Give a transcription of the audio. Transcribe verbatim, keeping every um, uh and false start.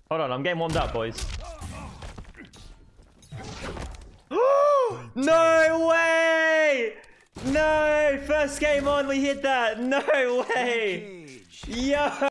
Hold on, I'm getting warmed up, boys. No way! No! First game on, we hit that! No way! Yo!